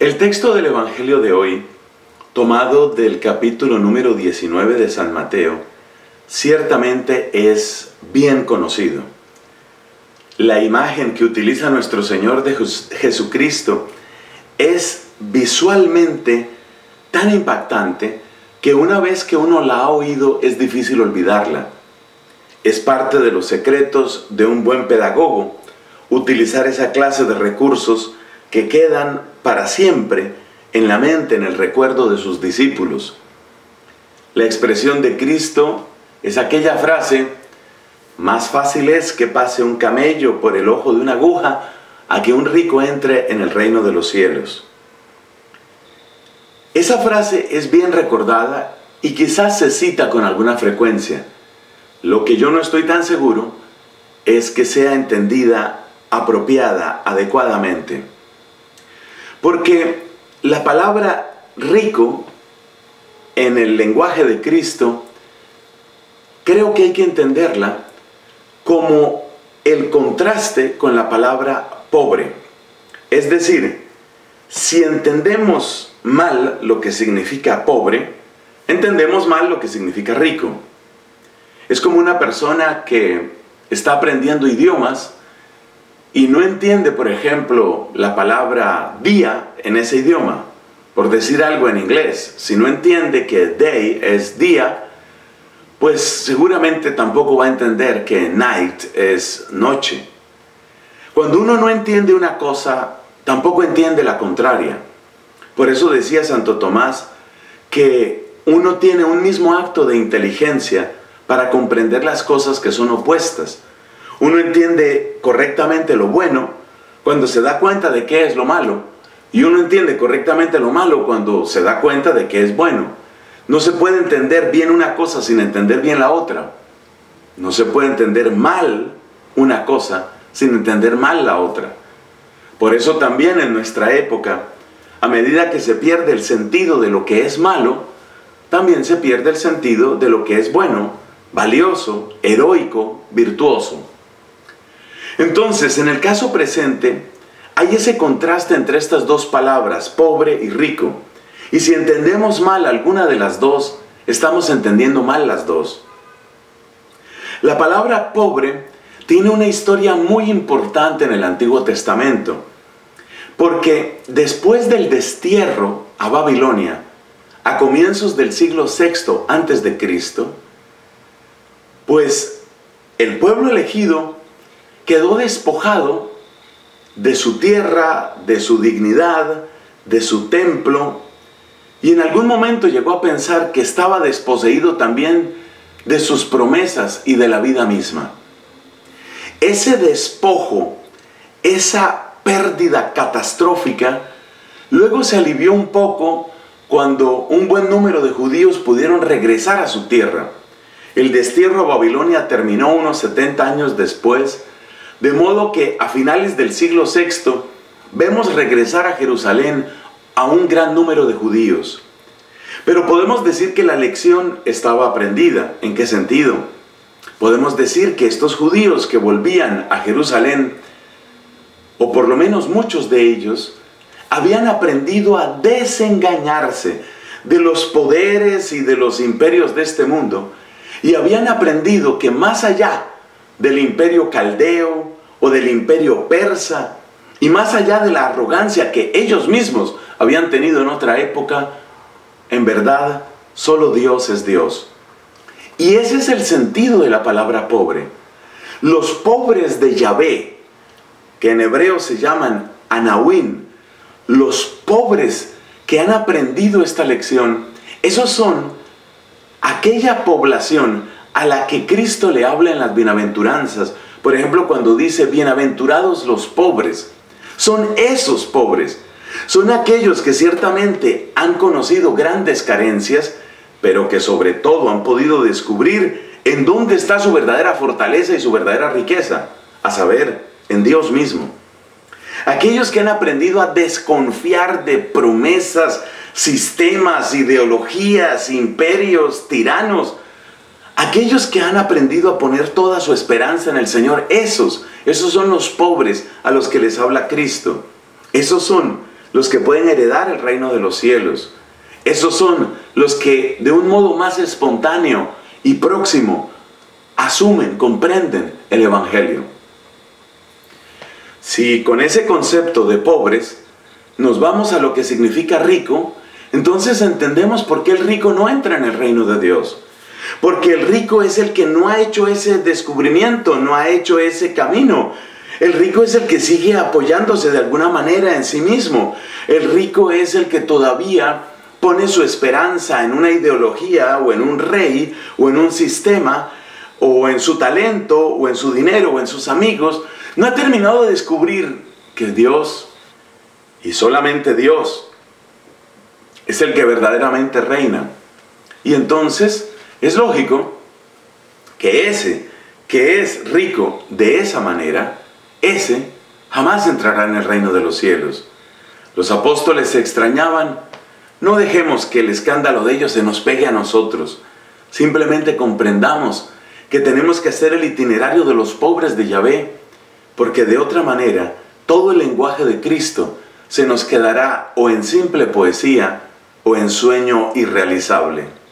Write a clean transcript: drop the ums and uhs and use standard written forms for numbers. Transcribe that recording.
El texto del Evangelio de hoy, tomado del capítulo número 19 de San Mateo, ciertamente es bien conocido. La imagen que utiliza nuestro Señor de Jesucristo es visualmente tan impactante que una vez que uno la ha oído es difícil olvidarla. Es parte de los secretos de un buen pedagogo utilizar esa clase de recursos que quedan para siempre en la mente, en el recuerdo de sus discípulos. La expresión de Cristo es aquella frase: más fácil es que pase un camello por el ojo de una aguja a que un rico entre en el reino de los cielos. Esa frase es bien recordada y quizás se cita con alguna frecuencia. Lo que yo no estoy tan seguro es que sea entendida apropiada, adecuadamente. Porque la palabra rico en el lenguaje de Cristo, creo que hay que entenderla como el contraste con la palabra pobre. Es decir, si entendemos mal lo que significa pobre, entendemos mal lo que significa rico. Es como una persona que está aprendiendo idiomas y no entiende, por ejemplo, la palabra día en ese idioma. Por decir algo en inglés, si no entiende que day es día, pues seguramente tampoco va a entender que night es noche. Cuando uno no entiende una cosa, tampoco entiende la contraria. Por eso decía Santo Tomás que uno tiene un mismo acto de inteligencia para comprender las cosas que son opuestas. Uno entiende correctamente lo bueno cuando se da cuenta de qué es lo malo, y uno entiende correctamente lo malo cuando se da cuenta de qué es bueno. No se puede entender bien una cosa sin entender bien la otra. No se puede entender mal una cosa sin entender mal la otra. Por eso también en nuestra época, a medida que se pierde el sentido de lo que es malo, también se pierde el sentido de lo que es bueno, valioso, heroico, virtuoso. Entonces, en el caso presente, hay ese contraste entre estas dos palabras, pobre y rico. Y si entendemos mal alguna de las dos, estamos entendiendo mal las dos. La palabra pobre tiene una historia muy importante en el Antiguo Testamento, porque después del destierro a Babilonia, a comienzos del siglo VI antes de Cristo, pues el pueblo elegido quedó despojado de su tierra, de su dignidad, de su templo, y en algún momento llegó a pensar que estaba desposeído también de sus promesas y de la vida misma. Ese despojo, esa pérdida catastrófica, luego se alivió un poco cuando un buen número de judíos pudieron regresar a su tierra. El destierro a Babilonia terminó unos 70 años después, de modo que a finales del siglo VI vemos regresar a Jerusalén a un gran número de judíos. Pero podemos decir que la lección estaba aprendida. ¿En qué sentido? Podemos decir que estos judíos que volvían a Jerusalén, o por lo menos muchos de ellos, habían aprendido a desengañarse de los poderes y de los imperios de este mundo, y habían aprendido que más allá del imperio caldeo o del imperio persa, y más allá de la arrogancia que ellos mismos habían tenido en otra época, en verdad, solo Dios es Dios. Y ese es el sentido de la palabra pobre. Los pobres de Yahvé, que en hebreo se llaman Anawim, los pobres que han aprendido esta lección, esos son aquella población a la que Cristo le habla en las bienaventuranzas. Por ejemplo, cuando dice, bienaventurados los pobres, son esos pobres. Son aquellos que ciertamente han conocido grandes carencias, pero que sobre todo han podido descubrir en dónde está su verdadera fortaleza y su verdadera riqueza, a saber, en Dios mismo. Aquellos que han aprendido a desconfiar de promesas, sistemas, ideologías, imperios, tiranos. Aquellos que han aprendido a poner toda su esperanza en el Señor, esos son los pobres a los que les habla Cristo. Esos son los que pueden heredar el reino de los cielos. Esos son los que de un modo más espontáneo y próximo asumen, comprenden el Evangelio. Si con ese concepto de pobres nos vamos a lo que significa rico, entonces entendemos por qué el rico no entra en el reino de Dios. Porque el rico es el que no ha hecho ese descubrimiento, no ha hecho ese camino. El rico es el que sigue apoyándose de alguna manera en sí mismo. El rico es el que todavía pone su esperanza en una ideología o en un rey o en un sistema o en su talento o en su dinero o en sus amigos. No ha terminado de descubrir que Dios y solamente Dios es el que verdaderamente reina. Y entonces es lógico que ese que es rico de esa manera, ese jamás entrará en el reino de los cielos. Los apóstoles se extrañaban. No dejemos que el escándalo de ellos se nos pegue a nosotros. Simplemente comprendamos que tenemos que hacer el itinerario de los pobres de Yahvé, porque de otra manera todo el lenguaje de Cristo se nos quedará o en simple poesía o en sueño irrealizable.